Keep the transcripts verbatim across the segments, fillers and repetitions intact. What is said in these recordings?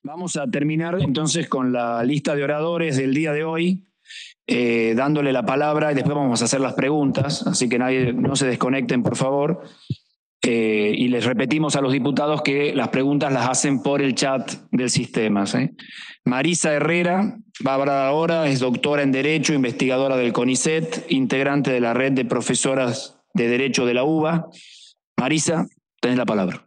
Vamos a terminar entonces con la lista de oradores del día de hoy, eh, dándole la palabra y después vamos a hacer las preguntas, así que nadie, no se desconecten, por favor. Eh, y les repetimos a los diputados que las preguntas las hacen por el chat del sistema, ¿sí? Marisa Herrera va a hablar ahora, es doctora en Derecho, investigadora del CONICET, integrante de la red de profesoras de Derecho de la UBA. Marisa, tenés la palabra.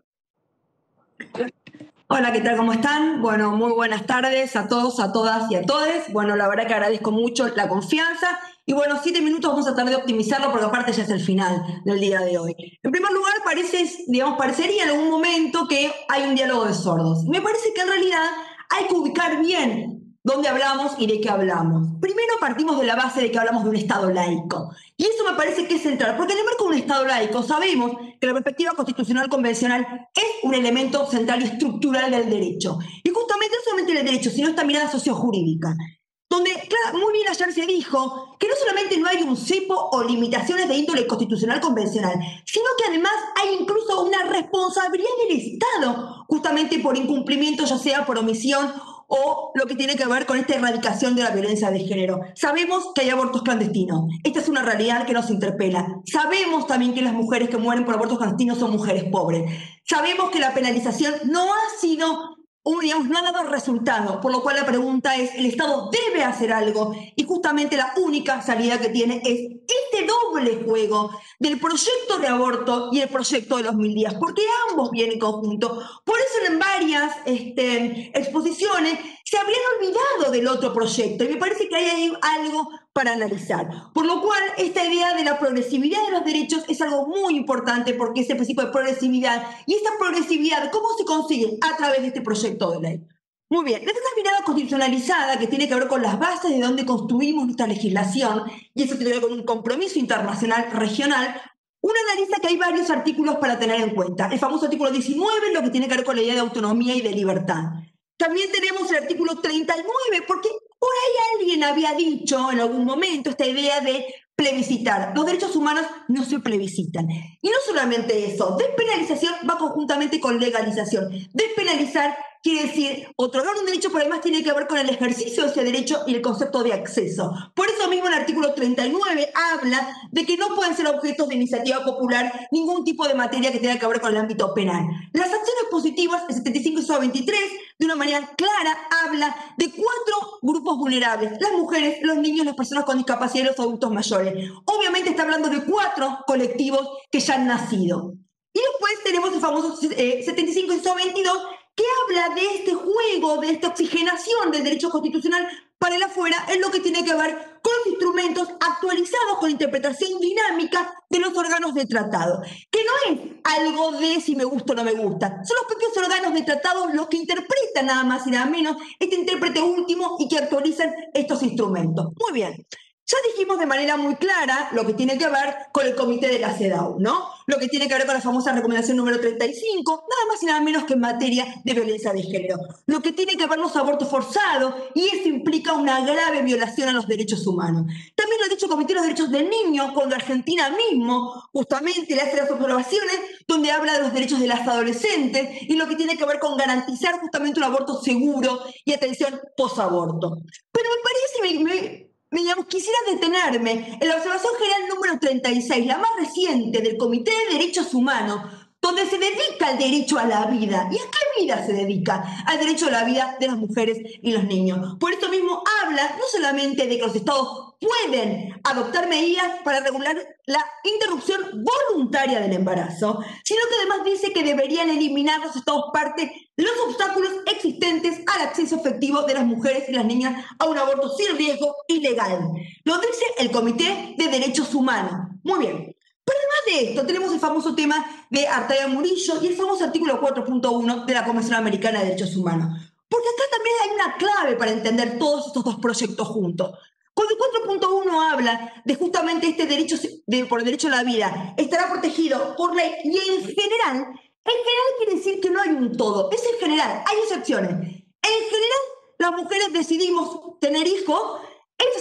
Hola, ¿qué tal? ¿Cómo están? Bueno, muy buenas tardes a todos, a todas y a todes. Bueno, la verdad que agradezco mucho la confianza. Y bueno, siete minutos vamos a tratar de optimizarlo porque aparte ya es el final del día de hoy. En primer lugar, parece, digamos, parecería en algún momento que hay un diálogo de sordos. Me parece que en realidad hay que ubicar bien dónde hablamos y de qué hablamos. Primero partimos de la base de que hablamos de un Estado laico. Y eso me parece que es central, porque en el marco de un Estado laico sabemos que la perspectiva constitucional convencional es un elemento central y estructural del derecho. Y justamente no solamente del derecho, sino esta mirada sociojurídica, donde claro, muy bien ayer se dijo que no solamente no hay un cepo o limitaciones de índole constitucional convencional, sino que además hay incluso una responsabilidad del Estado, justamente por incumplimiento, ya sea por omisión o lo que tiene que ver con esta erradicación de la violencia de género. Sabemos que hay abortos clandestinos. Esta es una realidad que nos interpela. Sabemos también que las mujeres que mueren por abortos clandestinos son mujeres pobres. Sabemos que la penalización no ha sido un, digamos, no ha dado resultado, por lo cual la pregunta es, ¿el Estado debe hacer algo? Y justamente la única salida que tiene es este doble juego del proyecto de aborto y el proyecto de los mil días, porque ambos vienen en conjunto. Por eso en varias este, exposiciones se habrían olvidado del otro proyecto y me parece que hay algo para analizar. Por lo cual, esta idea de la progresividad de los derechos es algo muy importante porque ese principio de progresividad y esta progresividad, ¿cómo se consigue? A través de este proyecto de ley. Muy bien, esta mirada constitucionalizada que tiene que ver con las bases de donde construimos nuestra legislación y eso tiene que ver con un compromiso internacional regional. Uno analiza que hay varios artículos para tener en cuenta. El famoso artículo diecinueve, lo que tiene que ver con la idea de autonomía y de libertad. También tenemos el artículo treinta y nueve, porque por ahí alguien había dicho en algún momento esta idea de plebiscitar. Los derechos humanos no se plebiscitan. Y no solamente eso, despenalización va conjuntamente con legalización. Despenalizar quiere decir otorgar un derecho, pero además tiene que ver con el ejercicio de ese derecho y el concepto de acceso. Por eso mismo el artículo treinta y nueve habla de que no pueden ser objetos de iniciativa popular ningún tipo de materia que tenga que ver con el ámbito penal. Las acciones positivas, el setenta y cinco y veintitrés, de una manera clara habla de cuatro grupos vulnerables: las mujeres, los niños, las personas con discapacidad y los adultos mayores. Obviamente está hablando de cuatro colectivos que ya han nacido. Y después tenemos el famoso eh, setenta y cinco y veintidós, que habla de este juego, de esta oxigenación del derecho constitucional para el afuera, en lo que tiene que ver con los instrumentos actualizados con interpretación dinámica de los órganos de tratado, que no es algo de si me gusta o no me gusta, son los propios órganos de tratado los que interpretan nada más y nada menos este intérprete último y que actualizan estos instrumentos. Muy bien. Ya dijimos de manera muy clara lo que tiene que ver con el comité de la CEDAW, ¿no? Lo que tiene que ver con la famosa recomendación número treinta y cinco, nada más y nada menos que en materia de violencia de género. Lo que tiene que ver los abortos forzados, y eso implica una grave violación a los derechos humanos. También lo ha dicho el Comité de los Derechos del Niño, cuando Argentina mismo justamente le hace las observaciones donde habla de los derechos de las adolescentes y lo que tiene que ver con garantizar justamente un aborto seguro y atención posaborto. Pero me parece... Me, me, Digamos, quisiera detenerme en la observación general número treinta y seis, la más reciente del Comité de Derechos Humanos, donde se dedica al derecho a la vida. ¿Y a qué vida se dedica? Al derecho a la vida de las mujeres y los niños. Por esto mismo habla no solamente de que los estados pueden adoptar medidas para regular la interrupción voluntaria del embarazo, sino que además dice que deberían eliminar los estados parte los obstáculos existentes al acceso efectivo de las mujeres y las niñas a un aborto sin riesgo y legal. Lo dice el Comité de Derechos Humanos. Muy bien. Pero además de esto, tenemos el famoso tema de Artaya Murillo y el famoso artículo cuatro punto uno de la Convención Americana de Derechos Humanos. Porque acá también hay una clave para entender todos estos dos proyectos juntos. Cuando el cuatro punto uno habla de justamente este derecho de, por el derecho a la vida, estará protegido por ley y en general, en general quiere decir que no hay un todo, es en general, hay excepciones. En general, las mujeres decidimos tener hijos, estas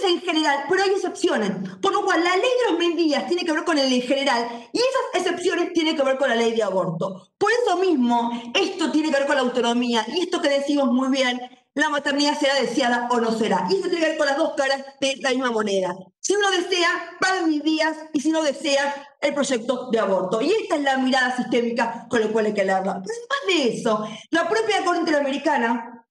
es en general, pero hay excepciones. Por lo cual, la ley de los mil días tiene que ver con el en general y esas excepciones tienen que ver con la ley de aborto. Por eso mismo, esto tiene que ver con la autonomía y esto que decimos muy bien, la maternidad será deseada o no será. Y eso tiene que ver con las dos caras de la misma moneda. Si uno desea, van mis días, y si no desea, el proyecto de aborto. Y esta es la mirada sistémica con la cual hay que leerla. Pero además de eso, la propia Corte Interamericana,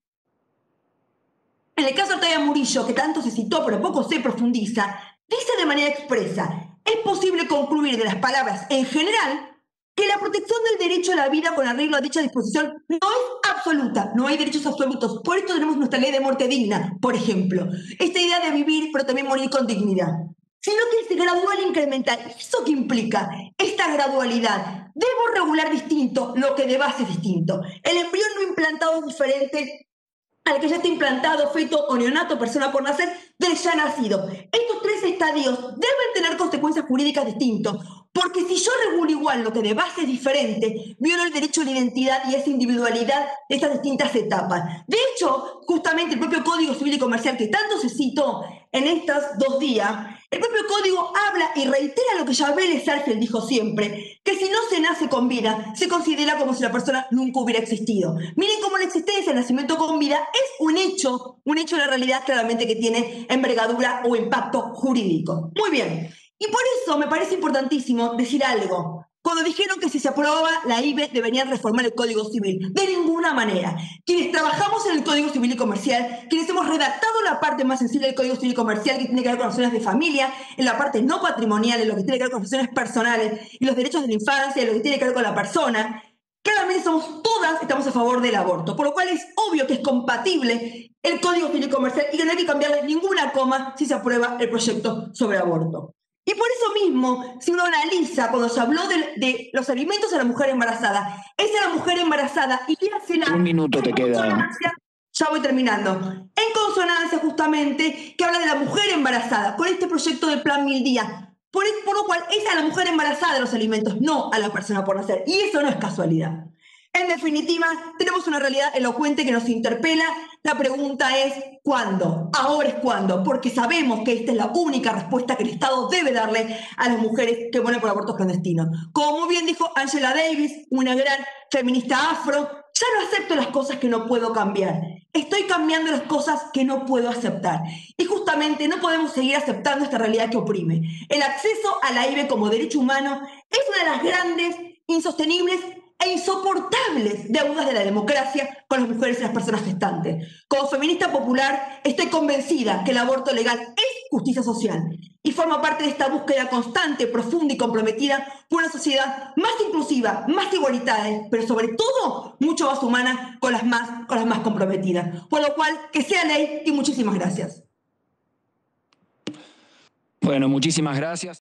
en el caso de Octavia Murillo, que tanto se citó pero poco se profundiza, dice de manera expresa, es posible concluir de las palabras en general que la protección del derecho a la vida con arreglo a dicha disposición no es absoluta, no hay derechos absolutos. Por esto tenemos nuestra ley de muerte digna, por ejemplo. Esta idea de vivir pero también morir con dignidad. Sino que es gradual e incremental. ¿Eso qué implica? Esta gradualidad. Debo regular distinto lo que de base es distinto. El embrión no implantado es diferente al que ya está implantado, feto o neonato, persona por nacer, del ya nacido. Estos tres estadios deben tener consecuencias jurídicas distintas, porque si yo regulo igual lo que de base es diferente, violo el derecho a la identidad y esa individualidad de estas distintas etapas. De hecho, justamente el propio Código Civil y Comercial, que tanto se citó en estos dos días, el propio Código habla y reitera lo que ya Vélez Sarsfield dijo siempre, que si no se nace con vida, se considera como si la persona nunca hubiera existido. Miren cómo la existencia del nacimiento con vida es un hecho, un hecho de la realidad claramente que tiene envergadura o impacto jurídico. Muy bien. Y por eso me parece importantísimo decir algo. Cuando dijeron que si se aprobaba la I B E deberían reformar el Código Civil. De ninguna manera. Quienes trabajamos en el Código Civil y Comercial, quienes hemos redactado la parte más sensible del Código Civil y Comercial, que tiene que ver con las acciones de familia, en la parte no patrimonial, en lo que tiene que ver con las acciones personales, y los derechos de la infancia, en lo que tiene que ver con la persona, claramente somos todas, estamos a favor del aborto. Por lo cual es obvio que es compatible el Código Civil y Comercial y que no hay que cambiarle ninguna coma si se aprueba el proyecto sobre aborto. Y por eso mismo, si uno analiza, cuando se habló de, de los alimentos a la mujer embarazada, es a la mujer embarazada y la Un minuto te queda. Ya voy terminando. En consonancia, justamente, que habla de la mujer embarazada, con este proyecto del Plan Mil Días. Por, por lo cual, es a la mujer embarazada de los alimentos, no a la persona por nacer. Y eso no es casualidad. En definitiva, tenemos una realidad elocuente que nos interpela. La pregunta es, ¿cuándo? Ahora es cuándo, porque sabemos que esta es la única respuesta que el Estado debe darle a las mujeres que mueren por abortos clandestinos. Como muy bien dijo Angela Davis, una gran feminista afro, ya no acepto las cosas que no puedo cambiar. Estoy cambiando las cosas que no puedo aceptar. Y justamente no podemos seguir aceptando esta realidad que oprime. El acceso a la I B E como derecho humano es una de las grandes, insostenibles e insoportables deudas de la democracia con las mujeres y las personas gestantes. Como feminista popular, estoy convencida que el aborto legal es justicia social y forma parte de esta búsqueda constante, profunda y comprometida por una sociedad más inclusiva, más igualitaria, pero sobre todo mucho más humana con las más, con las más comprometidas. Por lo cual, que sea ley y muchísimas gracias. Bueno, muchísimas gracias.